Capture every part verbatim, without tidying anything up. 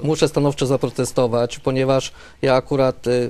muszę stanowczo zaprotestować, ponieważ ja akurat y,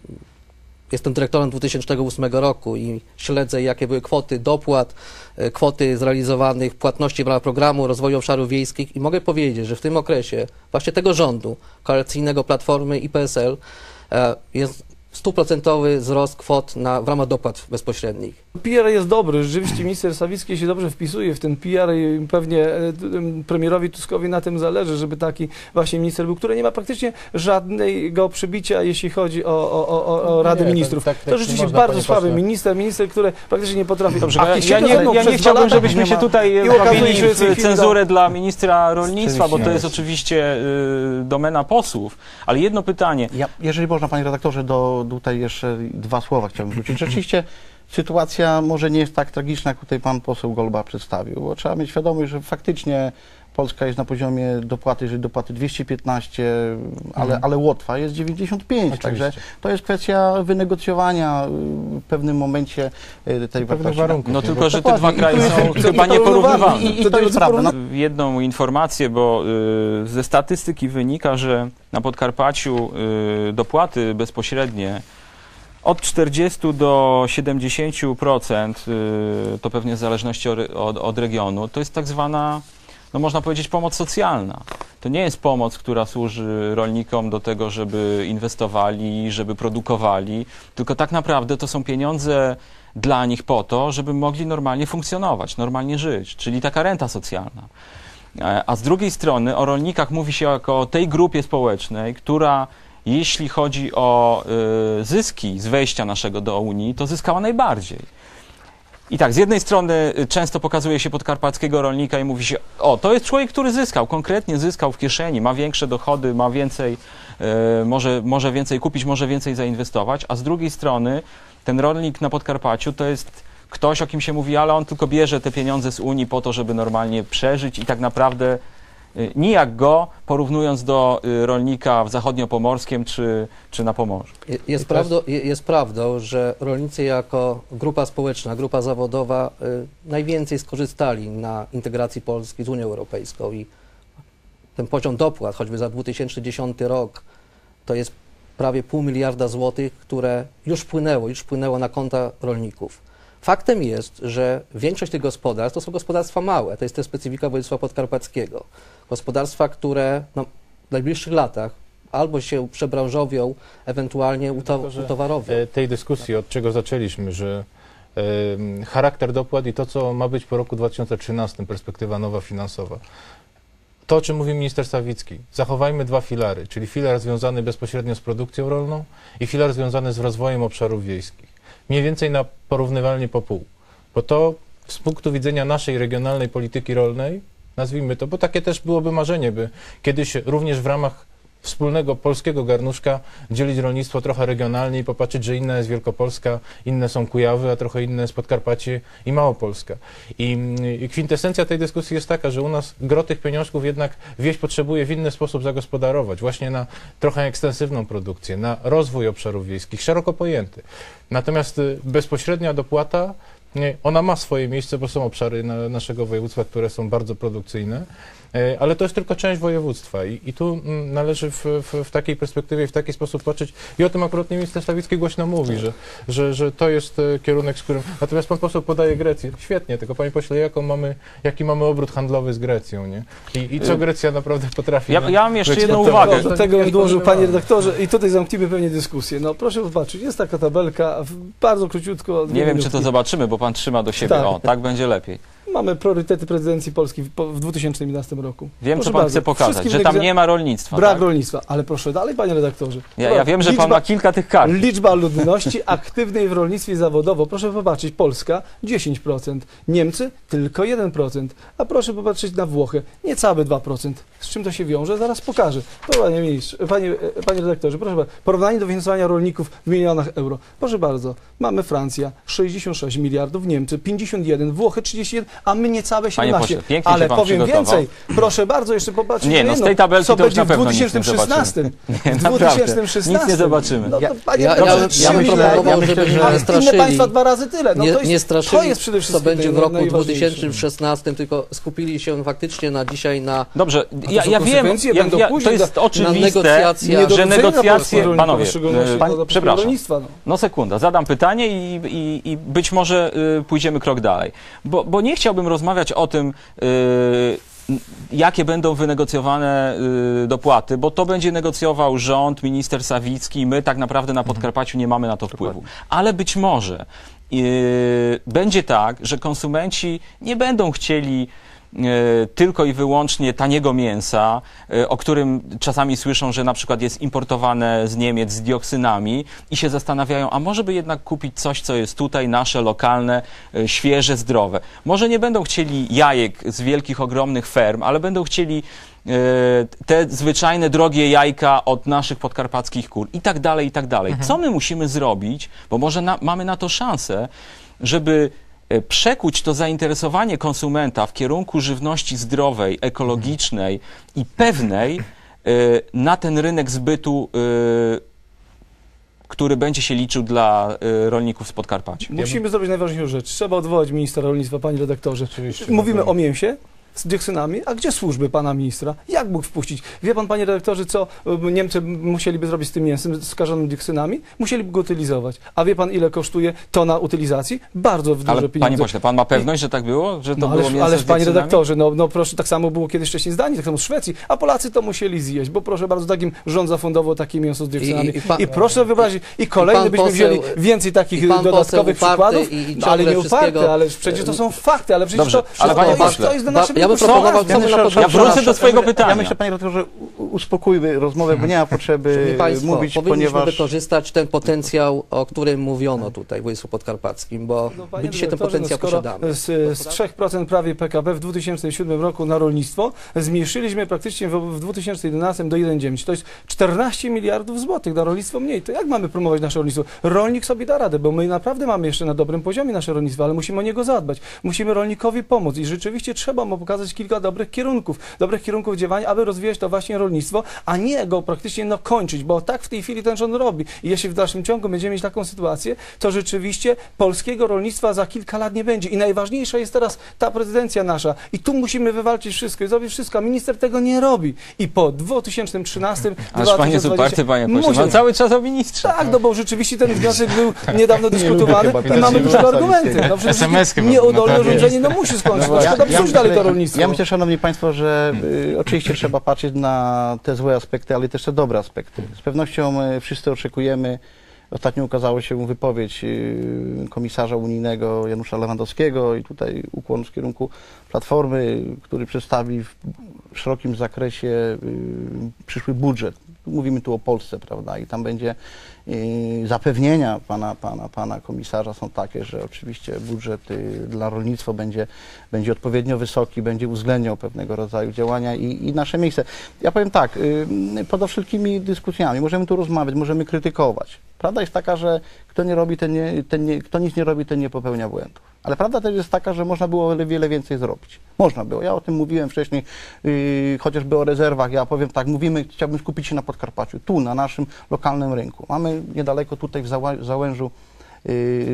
jestem dyrektorem dwa tysiące ósmego roku i śledzę, jakie były kwoty dopłat, y, kwoty zrealizowanych płatności w ramach programu rozwoju obszarów wiejskich i mogę powiedzieć, że w tym okresie właśnie tego rządu koalicyjnego Platformy i P S L y, jest stuprocentowy wzrost kwot na, w ramach dopłat bezpośrednich. P R jest dobry, rzeczywiście minister Sawicki się dobrze wpisuje w ten P R i pewnie premierowi Tuskowi na tym zależy, żeby taki właśnie minister był, który nie ma praktycznie żadnego przybicia, jeśli chodzi o, o, o, o Radę nie, Ministrów. Tak, tak, to rzeczywiście bardzo słaby minister, minister, który praktycznie nie potrafi... Dobrze, ja, ja, nie, ja nie chciałbym, żebyśmy się tutaj bawili w cenzurę dla ministra rolnictwa, bo to jest oczywiście y, domena posłów, ale jedno pytanie. Ja, jeżeli można, panie redaktorze, do, tutaj jeszcze dwa słowa chciałbym wrócić. Rzeczywiście sytuacja może nie jest tak tragiczna, jak tutaj pan poseł Golba przedstawił, bo trzeba mieć świadomość, że faktycznie Polska jest na poziomie dopłaty, jeżeli dopłaty dwieście piętnaście, ale, mhm. ale Łotwa jest dziewięćdziesiąt pięć, oczywiście. Także to jest kwestia wynegocjowania w pewnym momencie tej wartości. Warunków, no tylko, że te dwa kraje są chyba nieporównywalne. I, i to jest prawda. No. Jedną informację, bo y, ze statystyki wynika, że na Podkarpaciu y, dopłaty bezpośrednie od czterdziestu do siedemdziesięciu procent, y, to pewnie w zależności od, od, od regionu, to jest tak zwana, no można powiedzieć, pomoc socjalna. To nie jest pomoc, która służy rolnikom do tego, żeby inwestowali, żeby produkowali, tylko tak naprawdę to są pieniądze dla nich po to, żeby mogli normalnie funkcjonować, normalnie żyć, czyli taka renta socjalna. A z drugiej strony o rolnikach mówi się jako o tej grupie społecznej, która jeśli chodzi o y, zyski z wejścia naszego do Unii, to zyskała najbardziej. I tak, z jednej strony często pokazuje się podkarpackiego rolnika i mówi się, o, to jest człowiek, który zyskał, konkretnie zyskał w kieszeni, ma większe dochody, ma więcej, y, może, może więcej kupić, może więcej zainwestować, a z drugiej strony ten rolnik na Podkarpaciu to jest ktoś, o kim się mówi, ale on tylko bierze te pieniądze z Unii po to, żeby normalnie przeżyć i tak naprawdę nijak go, porównując do rolnika w zachodniopomorskim czy, czy na Pomorzu. Jest, prawdą, jest prawdą, że rolnicy jako grupa społeczna, grupa zawodowa y, najwięcej skorzystali na integracji Polski z Unią Europejską i ten poziom dopłat, choćby za dwa tysiące dziesiąty rok, to jest prawie pół miliarda złotych, które już wpłynęło, już wpłynęło na konta rolników. Faktem jest, że większość tych gospodarstw to są gospodarstwa małe, to jest też specyfika województwa podkarpackiego. Gospodarstwa, które no, w najbliższych latach albo się przebranżowią, ewentualnie utowarowią. Tej dyskusji, od czego zaczęliśmy, że y, charakter dopłat i to, co ma być po roku dwa tysiące trzynastym, perspektywa nowa finansowa. To, o czym mówi minister Sawicki, zachowajmy dwa filary, czyli filar związany bezpośrednio z produkcją rolną i filar związany z rozwojem obszarów wiejskich. Mniej więcej na porównywalnie po pół. Bo to z punktu widzenia naszej regionalnej polityki rolnej, nazwijmy to, bo takie też byłoby marzenie, by kiedyś również w ramach wspólnego polskiego garnuszka dzielić rolnictwo trochę regionalnie i popatrzeć, że inna jest Wielkopolska, inne są Kujawy, a trochę inne jest Podkarpacie i Małopolska. I, I kwintesencja tej dyskusji jest taka, że u nas gro tych pieniążków jednak wieś potrzebuje w inny sposób zagospodarować, właśnie na trochę ekstensywną produkcję, na rozwój obszarów wiejskich, szeroko pojęty. Natomiast bezpośrednia dopłata, ona ma swoje miejsce, bo są obszary na, naszego województwa, które są bardzo produkcyjne, ale to jest tylko część województwa i, i tu należy w, w, w takiej perspektywie, w taki sposób patrzeć i o tym akurat minister Sawicki głośno mówi, że, że, że to jest kierunek, z którym... Natomiast pan poseł podaje Grecję. Świetnie, tylko panie pośle, jaką mamy, jaki mamy obrót handlowy z Grecją, nie? I, i co Grecja naprawdę potrafi... Ja, ja mam jeszcze jedną uwagę. Do tego bym dołożył, panie redaktorze, i tutaj zamknijmy pewnie dyskusję. No proszę popatrzeć, jest taka tabelka, bardzo króciutko... Nie wiem, minutki. Czy to zobaczymy, bo pan trzyma do siebie. Tak. O, tak będzie lepiej. Mamy priorytety prezydencji Polski w, w dwa tysiące jedenastym roku. Wiem, proszę co pan bardzo, chce pokazać, że tam nie ma rolnictwa. Brak tak? rolnictwa, ale proszę dalej, panie redaktorze. Ja, ja wiem, że liczba, pan ma kilka tych kart. Liczba ludności aktywnej w rolnictwie zawodowo, proszę popatrzeć, Polska dziesięć procent, Niemcy tylko jeden procent, a proszę popatrzeć na Włochy, niecałe dwa procent. Z czym to się wiąże? Zaraz pokażę. Panie ministrze, panie, panie redaktorze, proszę bardzo, porównanie dofinansowania rolników w milionach euro. Proszę bardzo, mamy Francja sześćdziesiąt sześć miliardów, Niemcy pięćdziesiąt jeden, Włochy trzydzieści jeden, a my niecałe siedemnaście. pośle, pięknie Ale się pan powiem przygotował. więcej, proszę bardzo, jeszcze popatrzcie Nie, na no z jedno, tej tabelki co to już będzie na w pewno dwa nic tysiące nie szesnastym. Nie, W naprawdę, dwa tysiące szesnastym. nic nie zobaczymy. No, to, panie Ja, ja, proszę, ja trzy bym miliardy, proponował, ja myślę, żeby że- nie a inne straszyli, państwa dwa razy tyle. No nie, to, jest, nie straszyli, to jest przede co wszystkim będzie w naj- roku dwa najważniejsze. tysiące szesnastym, tylko skupili się faktycznie na dzisiaj na, Dobrze, to ja, są ja wiem, konsekwencje, ja, będą ja, później to jest do- na oczywiste, negocjacjach, że negocjacje, rolników, panowie, w szczególności e, dla polskiego przepraszam. rolnictwa, no. No sekunda, zadam pytanie i, i, i być może y, pójdziemy krok dalej. Bo, bo nie chciałbym rozmawiać o tym, y, jakie będą wynegocjowane y, dopłaty, bo to będzie negocjował rząd, minister Sawicki, my tak naprawdę na Podkarpaciu nie mamy na to wpływu. Ale być może y, będzie tak, że konsumenci nie będą chcieli y, tylko i wyłącznie taniego mięsa, y, o którym czasami słyszą, że na przykład jest importowane z Niemiec z dioksynami i się zastanawiają, a może by jednak kupić coś, co jest tutaj, nasze, lokalne, y, świeże, zdrowe. Może nie będą chcieli jajek z wielkich, ogromnych ferm, ale będą chcieli y, te zwyczajne, drogie jajka od naszych podkarpackich kur i tak dalej, i tak dalej. Co my musimy zrobić, bo może na, mamy na to szansę, żeby e, przekuć to zainteresowanie konsumenta w kierunku żywności zdrowej, ekologicznej i pewnej e, na ten rynek zbytu, e, który będzie się liczył dla e, rolników z Podkarpacia. Musimy zrobić najważniejszą rzecz. Trzeba odwołać ministra rolnictwa, panie redaktorze. Oczywiście, Mówimy no o mięsie z dioksynami, a gdzie służby pana ministra? Jak mógł wpuścić? Wie pan, panie redaktorze, co y, Niemcy musieliby zrobić z tym mięsem skażonym dioksynami? Musieliby go utylizować. A wie pan, ile kosztuje tona utylizacji? Bardzo duże Ale pieniądze. panie pośle, pan ma pewność, że tak było? Że to No, było ależ, mięso ależ z panie dioksynami? redaktorze, no, no proszę, tak samo było kiedyś wcześniej z Danii, tak samo z Szwecji, a Polacy to musieli zjeść, bo proszę bardzo, takim rząd zafundował takie mięso z dioksynami. I- I, i pan- proszę wyobrazić, i kolejny pan byśmy poseł- wzięli więcej takich i pan dodatkowych poseł uparty przykładów, i- i no, ale ciągle nie uparte, wszystkiego- ale przecież to są fakty, ale przecież Dobrze, to, ale to, panie jest, pośle, to jest do ba- naszego ja bym wyposażenia. proponował, co my na Ja początku wrócę do swojego Ja pytania. myślę, panie redaktorze, u- uspokójmy rozmowę, bo nie ma potrzeby Szanowni Państwo, mówić, powinniśmy ponieważ... wykorzystać ten potencjał, o którym mówiono tutaj w województwie podkarpackim, bo No, panie my dzisiaj ten dyrektorze, potencjał no, skoro posiadamy. Z, z trzech procent prawie P K B w dwa tysiące siódmym roku na rolnictwo zmniejszyliśmy praktycznie w, w dwa tysiące jedenastym do jeden przecinek dziewięć. To jest czternaście miliardów złotych na rolnictwo mniej. To jak mamy promować nasze rolnictwo? Rolnik sobie da radę, bo my naprawdę mamy jeszcze na dobrym poziomie nasze rolnictwo, ale musimy o niego zadbać. Musimy rolnikowi pomóc i rzeczywiście trzeba mu pokazać kilka dobrych kierunków, dobrych kierunków działania, aby rozwijać to właśnie rolnictwo, a nie go praktycznie no, kończyć, bo tak w tej chwili ten rząd robi. I jeśli w dalszym ciągu będziemy mieć taką sytuację, to rzeczywiście polskiego rolnictwa za kilka lat nie będzie. I najważniejsza jest teraz ta prezydencja nasza. I tu musimy wywalczyć wszystko i zrobić wszystko. A minister tego nie robi. I po dwa tysiące trzynastym, Ależ pan jest uparty, panie pośle. musiał- Pan cały czas o ministrze. Tak, no bo rzeczywiście ten wniosek był niedawno dyskutowany chyba i teraz mamy nie do tego wraca argumenty. niestety. No przecież es em es chyba, nieudolne no tak urządzenie no musi skończyć. No No, ja- szkoda ja psuć dalej to myślę- rolnictwo. Ja myślę, szanowni państwo, że y, oczywiście trzeba patrzeć na te złe aspekty, ale też te dobre aspekty. Z pewnością y, wszyscy oczekujemy. Ostatnio ukazała się wypowiedź y, komisarza unijnego Janusza Lewandowskiego i tutaj ukłon w kierunku Platformy, który przedstawi w szerokim zakresie y, przyszły budżet. Mówimy tu o Polsce, prawda? I tam będzie y, zapewnienia pana, pana, pana komisarza są takie, że oczywiście budżet y, dla rolnictwa będzie, będzie odpowiednio wysoki, będzie uwzględniał pewnego rodzaju działania i, i nasze miejsce. Ja powiem tak, y, poza wszelkimi dyskusjami możemy tu rozmawiać, możemy krytykować. Prawda jest taka, że kto nie robi, ten nie, ten nie, kto nic nie robi, ten nie popełnia błędów. Ale prawda też jest taka, że można było wiele więcej zrobić. Można było. Ja o tym mówiłem wcześniej, yy, chociażby o rezerwach. Ja powiem tak, mówimy, chciałbym skupić się na Podkarpaciu, tu, na naszym lokalnym rynku. Mamy niedaleko tutaj w Zała- Załężu yy,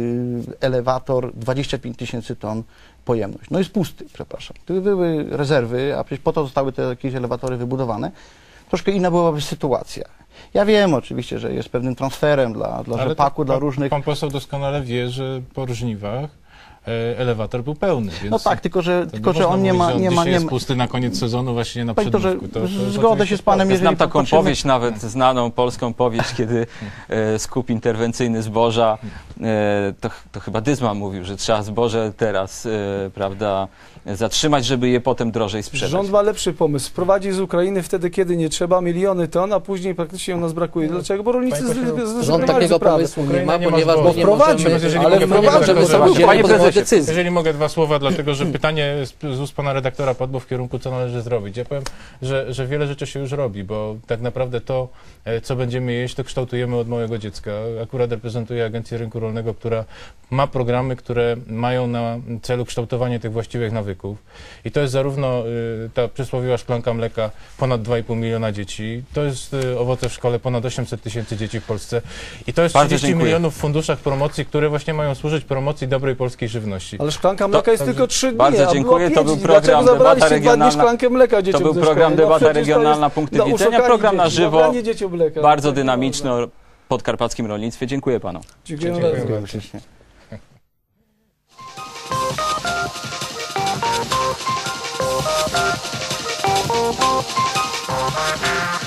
elewator, dwadzieścia pięć tysięcy ton pojemność. No jest pusty, przepraszam. Gdyby były rezerwy, a przecież po to zostały te jakieś elewatory wybudowane, troszkę inna byłaby sytuacja. Ja wiem oczywiście, że jest pewnym transferem dla, dla Ale rzepaku, to dla pan, różnych... Pan poseł doskonale wie, że po żniwach e, elewator był pełny, więc... No tak, tylko że, to tylko, że można on nie mówić, ma... że Nie ma, dzisiaj nie jest ma pusty na koniec sezonu właśnie na Panie doktorze, przedmówku. To, to jest zgodzę oczywiście się z panem, prawda. jeżeli Znam taką popatrzymy- powieść nawet, znaną polską powieść, kiedy e, skup interwencyjny zboża, e, to, to chyba Dyzma mówił, że trzeba zboże teraz, e, prawda, zatrzymać, żeby je potem drożej sprzedać. Rząd ma lepszy pomysł. Sprowadzi z Ukrainy wtedy, kiedy nie trzeba, miliony ton, a później praktycznie u nas brakuje. Dlaczego? Bo rolnicy Panie pośle, zrezygnowali Rząd z takiego uprawy. pomysłu nie Ukraina ma, nie ma ponieważ zboża. my nie Wprowadzi, możemy, jeżeli ale mogę, my nie wprowadzi, możemy bo samodzielnie Panie podejmować prezesie, decyzji. Jeżeli mogę dwa słowa, dlatego że pytanie z, z ust pana redaktora padło w kierunku, co należy zrobić. Ja powiem, że, że wiele rzeczy się już robi, bo tak naprawdę to, e, co będziemy jeść, to kształtujemy od małego dziecka. Akurat reprezentuję Agencję Rynku Rolnego rolnego, która ma programy, które mają na celu kształtowanie tych właściwych nawyków. I to jest zarówno y, ta przysłowiowa szklanka mleka, ponad dwa i pół miliona dzieci, to jest y, owoce w szkole, ponad osiemset tysięcy dzieci w Polsce i to jest Bardzo trzydzieści dziękuję. milionów w funduszach promocji, które właśnie mają służyć promocji dobrej polskiej żywności. Ale szklanka mleka jest także- tylko trzy dni, Bardzo a dziękuję. było To pięć był dni. program Dlaczego Debata zabraliście dwa Regionalna. dni szklankę mleka dzieciom To był ze program szkoły? No Debata przecież to Regionalna jest- Punkty no, Widzenia. oszukali Program na dzieci, żywo. zabranie dzieciom mleka. Bardzo Tak nie dynamiczny można. o podkarpackim rolnictwie. Dziękuję panu. Dziękuję Dziękuję bardzo. bardzo. Ślicznie. Thank you.